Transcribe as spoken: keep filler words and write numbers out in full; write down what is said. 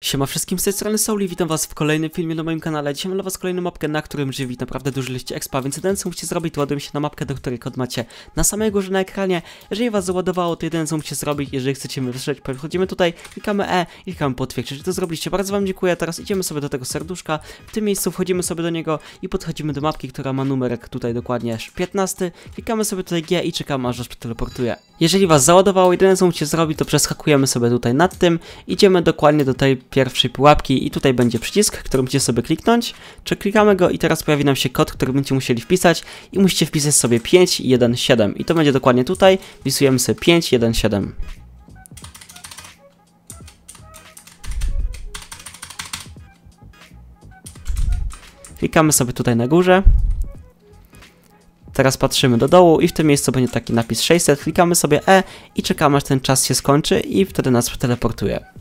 Siema wszystkim, z tej strony Soul, witam was w kolejnym filmie na moim kanale. Dzisiaj mam dla was kolejną mapkę, na którym żywi naprawdę duży liście expa, więc jedyne co musicie zrobić, to ładuję się na mapkę, do której kod macie na samej górze na ekranie. Jeżeli was załadowało, to jedyne co musicie zrobić, jeżeli chcecie mnie wysłać, wchodzimy tutaj, klikamy E i klikamy potwierdź. Jeżeli to zrobiliście, bardzo wam dziękuję. Teraz idziemy sobie do tego serduszka, w tym miejscu wchodzimy sobie do niego i podchodzimy do mapki, która ma numerek tutaj dokładnie piętnasty. Klikamy sobie tutaj G i czekamy, aż nas teleportuje. Jeżeli was załadowało, jedyne co musicie zrobić, to przeskakujemy sobie tutaj nad tym, idziemy dokładnie do tej pierwszej pułapki i tutaj będzie przycisk, który musicie sobie kliknąć, czy klikamy go i teraz pojawi nam się kod, który będziecie musieli wpisać i musicie wpisać sobie pięć jeden siedem i to będzie dokładnie tutaj, wpisujemy sobie pięć jeden siedem. Klikamy sobie tutaj na górze. Teraz patrzymy do dołu i w tym miejscu będzie taki napis sześćset, klikamy sobie E i czekamy aż ten czas się skończy i wtedy nas teleportuje.